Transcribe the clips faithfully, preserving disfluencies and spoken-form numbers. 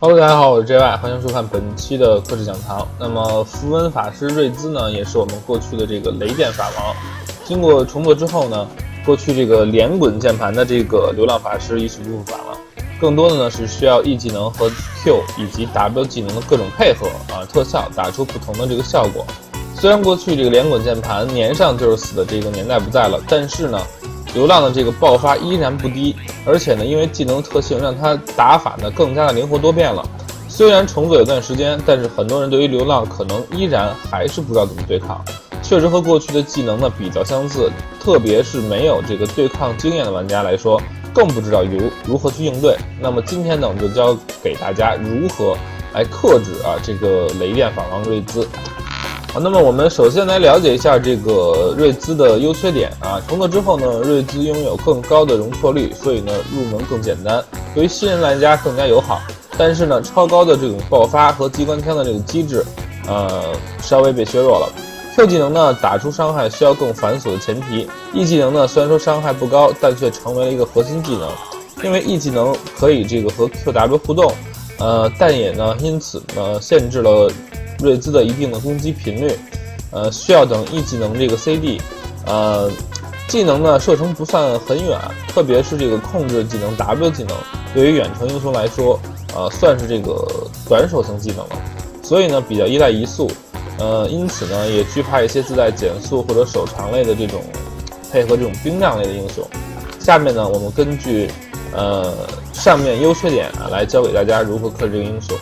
Hello， 大家好，我是 J Y， 欢迎收看本期的克制讲堂。那么符文法师瑞兹呢，也是我们过去的这个雷电法王。经过重做之后呢，过去这个连滚键盘的这个流浪法师已是不复返了。更多的呢是需要 E 技能和 Q 以及 W 技能的各种配合啊特效，打出不同的这个效果。虽然过去这个连滚键盘粘上就是死的这个年代不在了，但是呢，流浪的这个爆发依然不低，而且呢，因为技能特性让它打法呢更加的灵活多变了。虽然重做有段时间，但是很多人对于流浪可能依然还是不知道怎么对抗，确实和过去的技能呢比较相似，特别是没有这个对抗经验的玩家来说，更不知道如如何去应对。那么今天呢，我们就教给大家如何来克制啊这个雷电法王瑞兹。好，那么我们首先来了解一下这个瑞兹的优缺点啊。重做之后呢，瑞兹拥有更高的容错率，所以呢入门更简单，对于新人玩家更加友好。但是呢，超高的这种爆发和机关枪的这个机制，呃，稍微被削弱了。Q 技能呢，打出伤害需要更繁琐的前提。E 技能呢，虽然说伤害不高，但却成为了一个核心技能，因为 E 技能可以这个和 Q W 互动，呃，但也呢因此呢限制了瑞兹的一定的攻击频率，呃，需要等 E 技能这个 C D， 呃，技能呢射程不算很远，特别是这个控制技能 W 技能，对于远程英雄来说。呃，算是这个短手型技能了，所以呢比较依赖移速，呃，因此呢也惧怕一些自带减速或者手长类的这种配合这种兵量类的英雄。下面呢我们根据呃上面优缺点啊来教给大家如何克制这个英雄。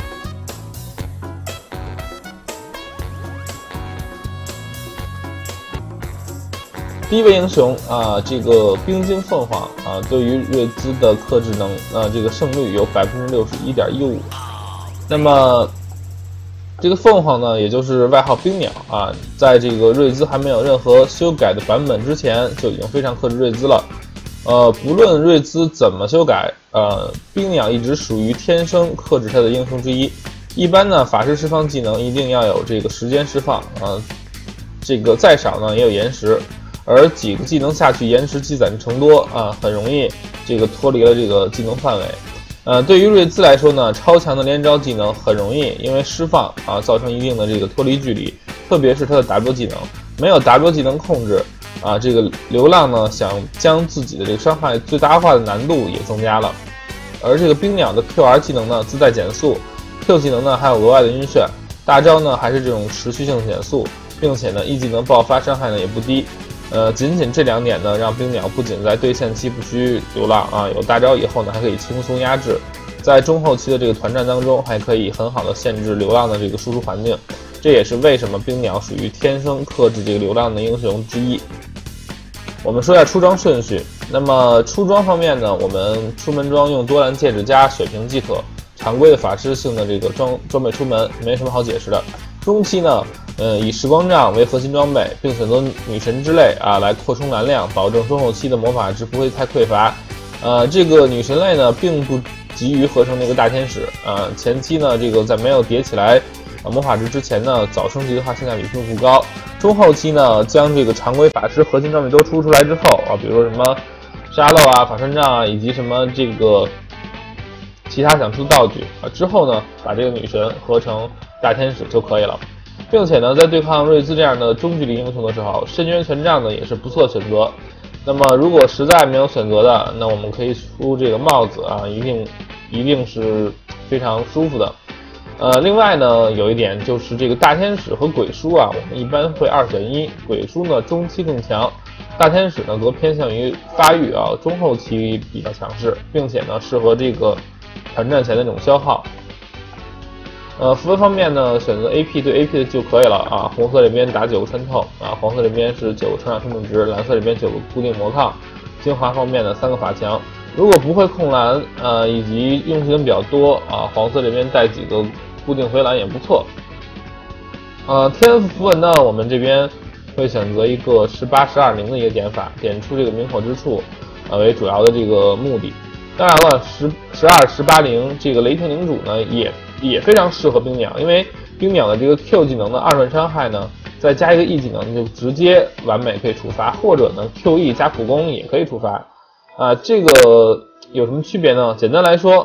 第一位英雄啊，这个冰晶凤凰啊，对于瑞兹的克制能，呃，这个胜率有 百分之六十一点一五。那么，这个凤凰呢，也就是外号冰鸟啊，在这个瑞兹还没有任何修改的版本之前，就已经非常克制瑞兹了。呃，不论瑞兹怎么修改，呃，冰鸟一直属于天生克制它的英雄之一。一般呢，法师释放技能一定要有这个时间释放啊，这个再少呢也有延时。而几个技能下去，延时积攒成多啊，很容易这个脱离了这个技能范围。呃，对于瑞兹来说呢，超强的连招技能很容易因为释放啊造成一定的这个脱离距离，特别是它的 W 技能，没有 W 技能控制啊，这个流浪呢想将自己的这个伤害最大化的难度也增加了。而这个冰鸟的 Q R 技能呢自带减速 ，Q 技能呢还有额外的晕眩，大招呢还是这种持续性减速，并且呢 E 技能爆发伤害呢也不低。呃，仅仅这两点呢，让冰鸟不仅在对线期不需流浪啊，有大招以后呢，还可以轻松压制，在中后期的这个团战当中，还可以很好的限制流浪的这个输出环境。这也是为什么冰鸟属于天生克制这个流浪的英雄之一。我们说一下出装顺序。那么出装方面呢，我们出门装用多兰戒指加血瓶即可，常规的法师性的这个装装备出门没什么好解释的。中期呢。呃，以时光杖为核心装备，并选择女神之泪啊来扩充蓝量，保证中后期的魔法值不会太匮乏。呃，这个女神类呢，并不急于合成那个大天使啊。前期呢，这个在没有叠起来啊魔法值之前呢，早升级的话性价比并不高。中后期呢，将这个常规法师核心装备都出出来之后啊，比如说什么沙漏啊、法穿杖啊，以及什么这个其他想出的道具啊，之后呢，把这个女神合成大天使就可以了。并且呢，在对抗瑞兹这样的中距离英雄的时候，深渊权杖呢也是不错的选择。那么如果实在没有选择的，那我们可以出这个帽子啊，一定一定是非常舒服的。呃，另外呢，有一点就是这个大天使和鬼书啊，我们一般会二选一。鬼书呢中期更强，大天使呢则偏向于发育啊，中后期比较强势，并且呢适合这个团战前的这种消耗。呃，符文方面呢，选择 A P 对 A P 的就可以了啊。红色这边打九个穿透啊，黄色这边是九个成长生命值，蓝色这边九个固定魔抗。精华方面呢，三个法强。如果不会控蓝，呃，以及用技能比较多啊，黄色这边带几个固定回蓝也不错。呃，天赋符文呢，我们这边会选择一个十八十二零的一个点法，点出这个明火之处，呃，为主要的这个目的。当然了，十十二十八零这个雷霆领主呢，也也非常适合冰鸟，因为冰鸟的这个 Q 技能的二段伤害呢，再加一个 E 技能，就直接完美可以触发，或者呢 Q E 加普攻也可以触发。啊，这个有什么区别呢？简单来说，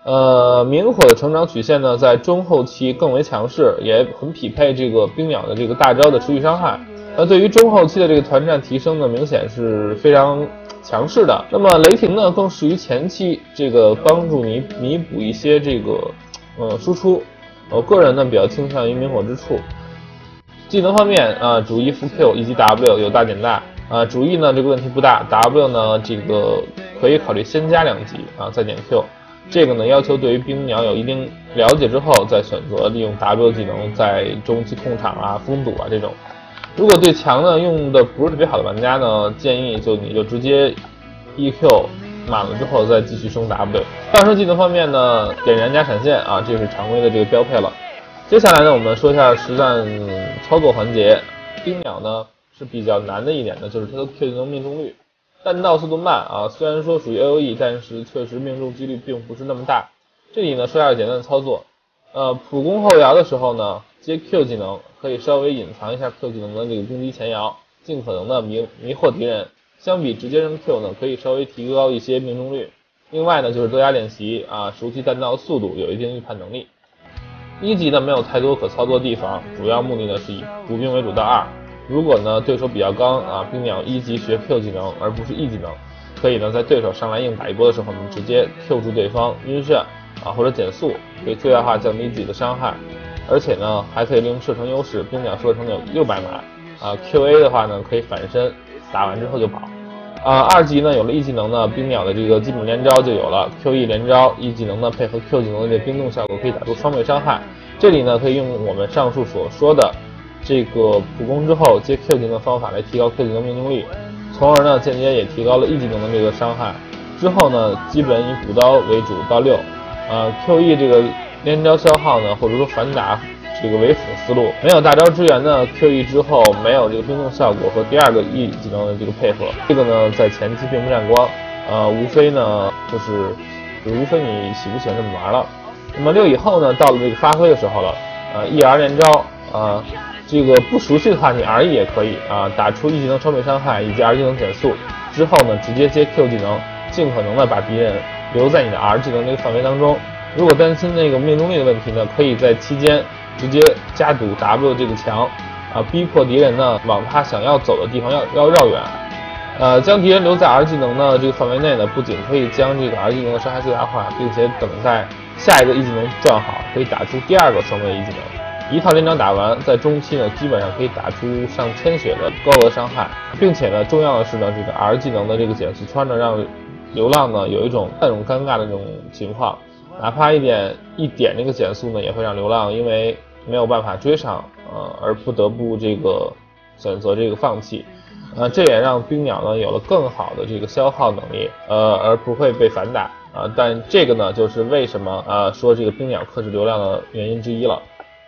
呃，明火的成长曲线呢，在中后期更为强势，也很匹配这个冰鸟的这个大招的持续伤害。那对于中后期的这个团战提升呢，明显是非常强势的。那么雷霆呢，更适于前期这个帮助你弥补一些这个呃输出。我个人呢比较倾向于明火之触。技能方面啊、呃，主 E 副 Q 以及 W 有大减大啊、呃，主 E 呢这个问题不大 ，W 呢这个可以考虑先加两级啊，再点 Q。这个呢，要求对于冰鸟有一定了解之后，再选择利用 W 技能在中期控场啊、封堵啊这种。如果对强呢用的不是特别好的玩家呢，建议就你就直接 E Q 满了之后再继续升 W。上升技能方面呢，点燃加闪现啊，这是常规的这个标配了。接下来呢，我们说一下实战操作环节。冰鸟呢是比较难的一点呢，就是它的 Q 技能命中率。弹道速度慢啊，虽然说属于 A O E， 但是确实命中几率并不是那么大。这里呢说一下简单的操作，呃，普攻后摇的时候呢，接 Q 技能可以稍微隐藏一下 Q 技能的这个攻击前摇，尽可能的迷迷惑敌人。相比直接扔 Q 呢，可以稍微提高一些命中率。另外呢，就是多加练习啊，熟悉弹道速度，有一定预判能力。一级呢没有太多可操作的地方，主要目的呢是以补兵为主到二。如果呢对手比较刚啊，冰鸟一级学 Q 技能而不是 E 技能，可以呢在对手上来硬打一波的时候呢，直接 Q 住对方晕眩啊或者减速，可以最大化降低自己的伤害。而且呢还可以利用射程优势，冰鸟射程有六百码啊 ，Q A 的话呢可以反身，打完之后就跑。啊，二级呢有了 E 技能呢，冰鸟的这个基本连招就有了 Q E 连招 ，E 技能呢配合 Q 技能的这冰冻效果，可以打出双倍伤害。这里呢可以用我们上述所说的这个普攻之后接 Q 技能的方法来提高 Q 技能命中率，从而呢间接也提高了 E 技能的这个伤害。之后呢基本以补刀为主到六，呃 Q E 这个连招消耗呢或者说反打这个为辅思路，没有大招支援呢 Q E 之后没有这个冰冻效果和第二个 E 技能的这个配合，这个呢在前期并不占光，呃无非呢就是就无非你喜不喜欢这么玩了。那么六以后呢到了这个发挥的时候了，呃 E R 连招啊。呃这个不熟悉的话，你 R E 也可以啊，打出 E 技能超倍伤害以及 R 技能减速之后呢，直接接 Q 技能，尽可能的把敌人留在你的 R 技能这个范围当中。如果担心那个命中率的问题呢，可以在期间直接加堵 W 这个墙啊，逼迫敌人呢往他想要走的地方要要绕远。呃，将敌人留在 R 技能的这个范围内呢，不仅可以将这个 R 技能的伤害最大化，并且等待下一个 E 技能转好，可以打出第二个双倍 E 技能。一套连招打完，在中期呢，基本上可以打出上千血的高额伤害，并且呢，重要的是呢，这个 R 技能的这个减速圈呢，让流浪呢有一种那种尴尬的这种情况，哪怕一点一点这个减速呢，也会让流浪因为没有办法追上，呃，而不得不这个选择这个放弃，呃，这也让冰鸟呢有了更好的这个消耗能力，呃，而不会被反打啊、呃。但这个呢，就是为什么呃说这个冰鸟克制流量的原因之一了。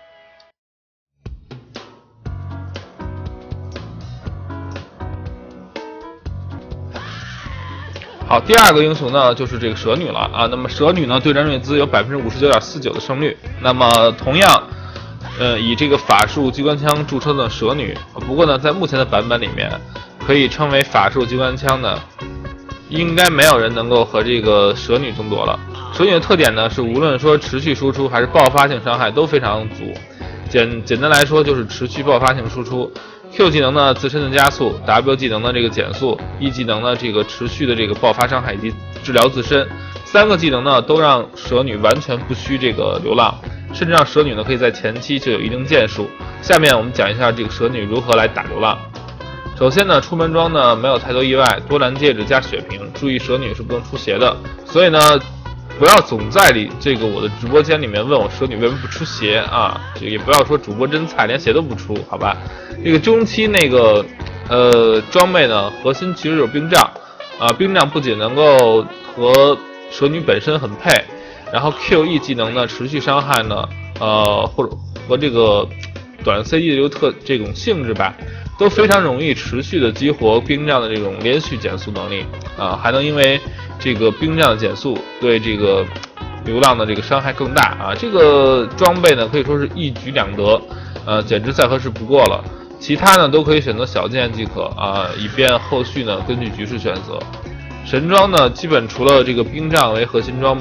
好，第二个英雄呢就是这个蛇女了啊。那么蛇女呢对战瑞兹有 百分之五十九点四九 的胜率。那么同样，呃，以这个法术机关枪著称的蛇女，不过呢，在目前的版本里面，可以称为法术机关枪呢，应该没有人能够和这个蛇女争夺了。蛇女的特点呢是无论说持续输出还是爆发性伤害都非常足。简简单来说就是持续爆发性输出。Q 技能呢自身的加速 ，W 技能的这个减速 ，E 技能呢这个持续的这个爆发伤害以及治疗自身，三个技能呢都让蛇女完全不需这个流浪，甚至让蛇女呢可以在前期就有一定建树。下面我们讲一下这个蛇女如何来打流浪。首先呢，出门装呢没有太多意外，多蓝戒指加血瓶，注意蛇女是不能出鞋的，所以呢。不要总在里这个我的直播间里面问我蛇女为什么不出鞋啊，这个也不要说主播真菜连鞋都不出，好吧？这个中期那个呃装备呢，核心其实有冰杖啊，冰杖不仅能够和蛇女本身很配，然后 Q E 技能呢持续伤害呢，呃或者和这个短 C D 的这个特这种性质吧，都非常容易持续的激活冰杖的这种连续减速能力啊，还能因为这个冰杖的减速对这个流浪的这个伤害更大啊！这个装备呢可以说是一举两得，呃，简直再合适不过了。其他呢都可以选择小件即可啊，以便后续呢根据局势选择。神装呢基本除了这个冰杖为核心装备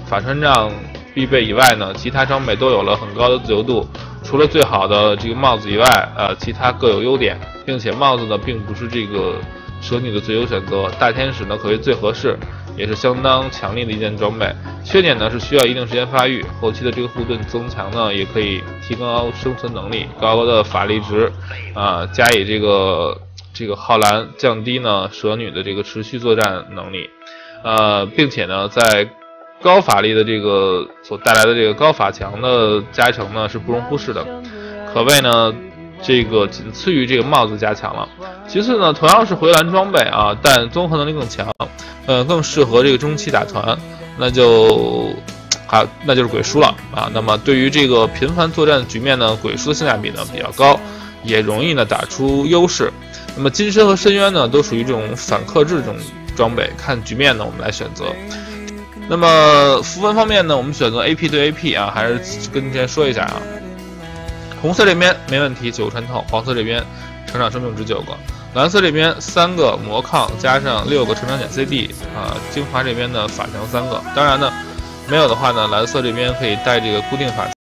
法穿杖必备以外呢，其他装备都有了很高的自由度。除了最好的这个帽子以外，呃，其他各有优点，并且帽子呢并不是这个蛇女的最优选择，大天使呢可谓最合适，也是相当强力的一件装备。缺点呢是需要一定时间发育，后期的这个护盾增强呢也可以提高生存能力，高高的法力值啊、呃，加以这个这个浩蓝，降低呢蛇女的这个持续作战能力，呃，并且呢在高法力的这个所带来的这个高法强的加成呢是不容忽视的，可谓呢这个仅次于这个帽子加强了。其次呢，同样是回蓝装备啊，但综合能力更强，呃，更适合这个中期打团，那就好，那就是鬼叔了啊。那么对于这个频繁作战局面呢，鬼叔的性价比呢比较高，也容易呢打出优势。那么金身和深渊呢都属于这种反克制这种装备，看局面呢我们来选择。那么符文方面呢，我们选择 A P 对 A P 啊，还是跟之前说一下啊。红色这边没问题，九个穿透；黄色这边成长生命值九个；蓝色这边三个魔抗加上六个成长减 C D 啊，精华这边呢法强三个。当然呢，没有的话呢，蓝色这边可以带这个固定法。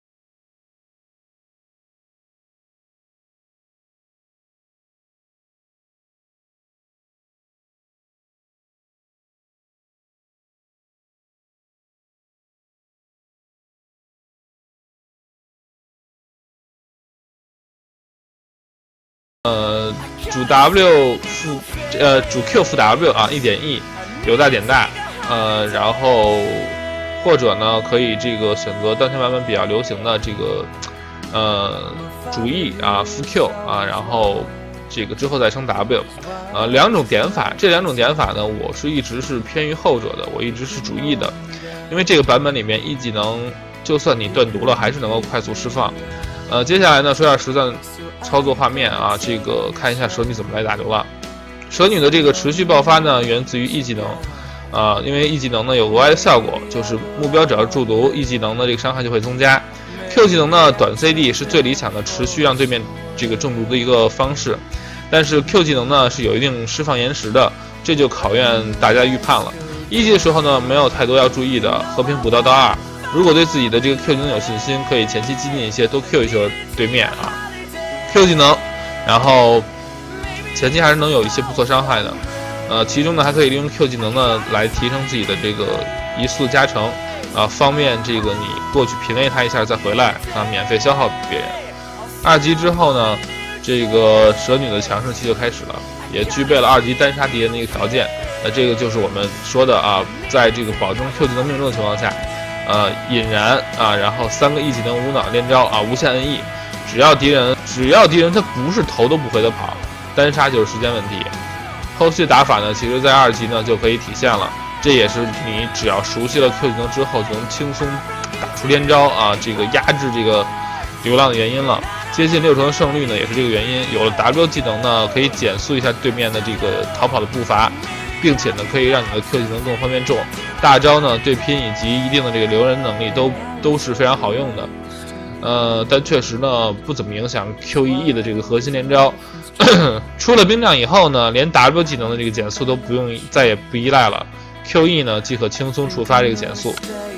呃，主 W 负呃主 Q 负 W 啊，一点 E， 有大点大，呃，然后或者呢可以这个选择当前版本比较流行的这个呃主 E 啊负 Q 啊，然后这个之后再升 W， 呃两种点法，这两种点法呢，我是一直是偏于后者的，我一直是主 E 的，因为这个版本里面 E 技能就算你断毒了，还是能够快速释放。呃，接下来呢说一下实战操作画面啊，这个看一下蛇女怎么来打流浪。蛇女的这个持续爆发呢，源自于 E 技能，啊、呃，因为 E 技能呢有额外的效果，就是目标只要中毒 ，E 技能的这个伤害就会增加。Q 技能呢，短 C D 是最理想的持续让对面这个中毒的一个方式，但是 Q 技能呢是有一定释放延时的，这就考验大家预判了。一级的时候呢，没有太多要注意的，和平补刀到二。如果对自己的这个 Q 技能有信心，可以前期激进一些，多 Q 一些对面啊。Q 技能，然后前期还是能有一些不错伤害的。呃，其中呢还可以利用 Q 技能呢来提升自己的这个移速加成，啊，方便这个你过去平 A 他一下再回来啊，免费消耗别人。二级之后呢，这个蛇女的强势期就开始了，也具备了二级单杀敌人的一个条件。那这个就是我们说的啊，在这个保证 Q 技能命中的情况下。呃，引燃啊，然后三个 E 技能无脑连招啊，无限 N E， 只要敌人只要敌人他不是头都不回的跑，单杀就是时间问题。后续打法呢，其实在二级呢就可以体现了，这也是你只要熟悉了 Q 技能之后就能轻松打出连招啊，这个压制这个流浪的原因了。接近六成的胜率呢，也是这个原因。有了 W 技能呢，可以减速一下对面的这个逃跑的步伐。并且呢，可以让你的 Q 技能更方便中，大招呢对拼以及一定的这个留人能力都都是非常好用的，呃，但确实呢不怎么影响 Q E E 的这个核心连招。出了兵将以后呢，连 W 技能的这个减速都不用，再也不依赖了 ，Q E 呢即可轻松触发这个减速。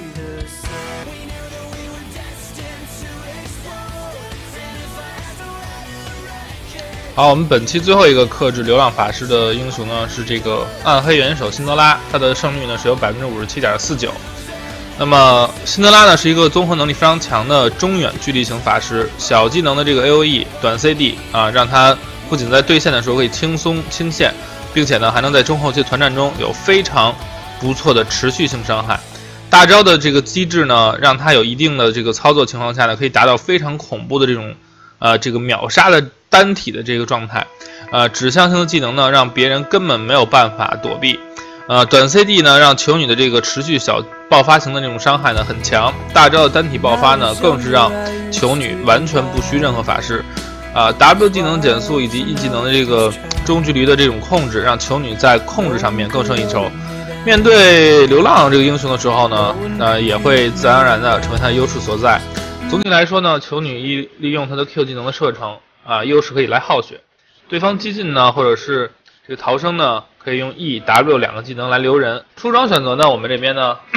好，我们本期最后一个克制流浪法师的英雄呢是这个暗黑元首辛德拉，他的胜率呢是有 百分之五十七点四九。那么辛德拉呢是一个综合能力非常强的中远距离型法师，小技能的这个 A O E 短 C D 啊，让他不仅在对线的时候可以轻松清线，并且呢还能在中后期团战中有非常不错的持续性伤害。大招的这个机制呢，让他有一定的这个操作情况下呢，可以达到非常恐怖的这种呃这个秒杀的单体的这个状态，呃，指向性的技能呢，让别人根本没有办法躲避。呃，短 C D 呢，让球女的这个持续小爆发型的这种伤害呢很强。大招的单体爆发呢，更是让球女完全不需任何法师。啊、呃、，W 技能减速以及 E 技能的这个中距离的这种控制，让球女在控制上面更胜一筹。面对流浪这个英雄的时候呢，呃，也会自然而然的成为他的优势所在。总体来说呢，球女一利用她的 Q 技能的射程。啊，优势可以来耗血，对方激进呢，或者是这个逃生呢，可以用 E、W 两个技能来留人。出装选择呢，我们这边呢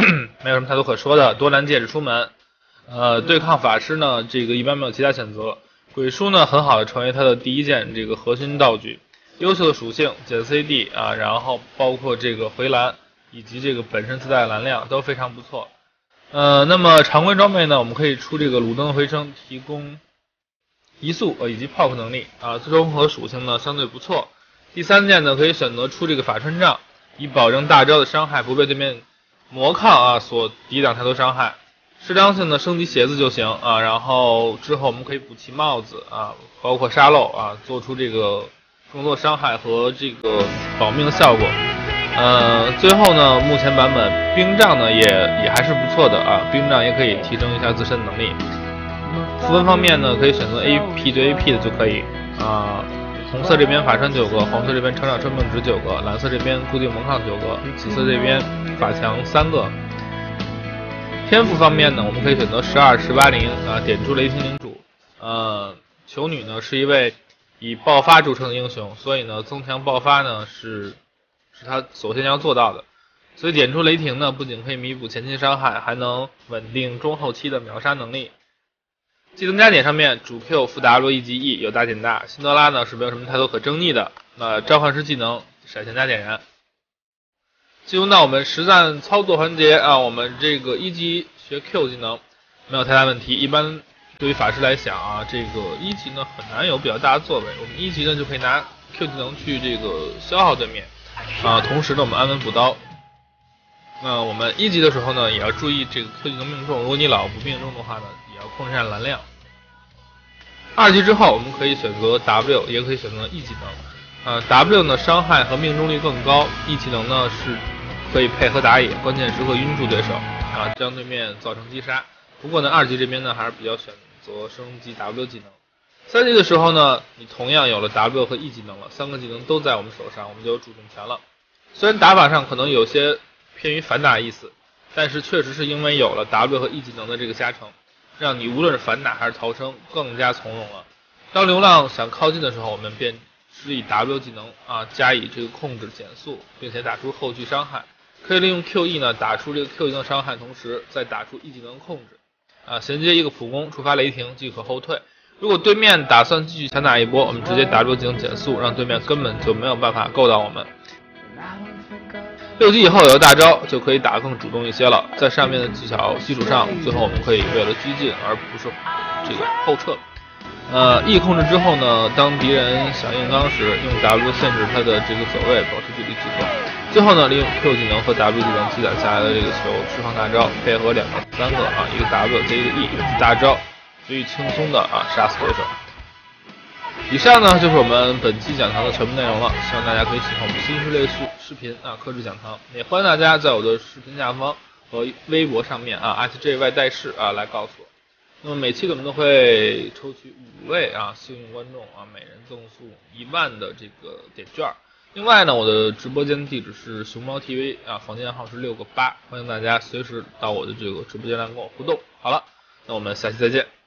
没有什么太多可说的。多兰戒指出门，呃，对抗法师呢，这个一般没有其他选择。鬼书呢，很好的成为他的第一件这个核心道具。优秀的属性减 C D 啊，然后包括这个回蓝以及这个本身自带的蓝量都非常不错。呃，那么常规装备呢，我们可以出这个鲁登回声，提供移速呃以及炮克能力啊，综合属性呢相对不错。第三件呢，可以选择出这个法穿杖，以保证大招的伤害不被对面魔抗啊所抵挡太多伤害。适当性的升级鞋子就行啊，然后之后我们可以补齐帽子啊，包括沙漏啊，做出这个更多伤害和这个保命的效果。呃，最后呢，目前版本冰杖呢也也还是不错的啊，冰杖也可以提升一下自身能力。符文方面呢，可以选择 A P 对 A P 的就可以啊。红色这边法穿九个，黄色这边成长生命值九个，蓝色这边固定魔抗九个，紫色这边法强三个。天赋方面呢，我们可以选择十二、十八、零啊，点出雷霆领主。呃，球女呢是一位以爆发著称的英雄，所以呢增强爆发呢是是他首先要做到的。所以点出雷霆呢，不仅可以弥补前期伤害，还能稳定中后期的秒杀能力。技能加点上面，主 Q 负 W 一级 E 有大减大，辛德拉呢是没有什么太多可争议的。那召唤师技能闪现加点燃。进入到我们实战操作环节啊，我们这个一级学 Q 技能没有太大问题。一般对于法师来讲啊，这个一级呢很难有比较大的作为。我们一级呢就可以拿 Q 技能去这个消耗对面啊，同时呢我们安稳补刀。那我们一级的时候呢，也要注意这个 Q 技能命中，如果你老不命中的话呢，也要控制一下蓝量。二级之后，我们可以选择 W， 也可以选择 E 技能。呃 ，W 呢伤害和命中率更高 ，E 技能呢是可以配合打野，关键时刻晕住对手啊，将对面造成击杀。不过呢，二级这边呢还是比较选择升级 W 技能。三级的时候呢，你同样有了 W 和 E 技能了，三个技能都在我们手上，我们就有主动权了。虽然打法上可能有些偏于反打意思，但是确实是因为有了 W 和 E 技能的这个加成，让你无论是反打还是逃生更加从容了。当流浪想靠近的时候，我们便施以 W 技能啊，加以这个控制减速，并且打出后续伤害。可以利用 Q E 呢打出这个 Q 技能伤害，同时再打出 E 技能控制啊，衔接一个普攻触发雷霆即可后退。如果对面打算继续强打一波，我们直接 W 技能减速，让对面根本就没有办法够到我们。六级以后有了大招，就可以打更主动一些了。在上面的技巧基础上，最后我们可以为了激进而不是这个后撤。呃 ，E 控制之后呢，当敌人想硬刚时，用 W 限制他的这个走位，保持距离即可。最后呢，利用 Q 技能和 W 技能积攒下来的这个球释放大招，配合两个、三个啊，一个 W 接一个 E， 大招，足以轻松的啊杀死对手。以上呢就是我们本期讲堂的全部内容了，希望大家可以喜欢我们新式类视视频啊，克制讲堂，也欢迎大家在我的视频下方和微博上面啊 at J Y 代士啊来告诉我。那么每期我们都会抽取五位啊幸运观众啊，每人赠送一万的这个点券。另外呢，我的直播间地址是熊猫 T V 啊，房间号是六个八，欢迎大家随时到我的这个直播间来跟我互动。好了，那我们下期再见。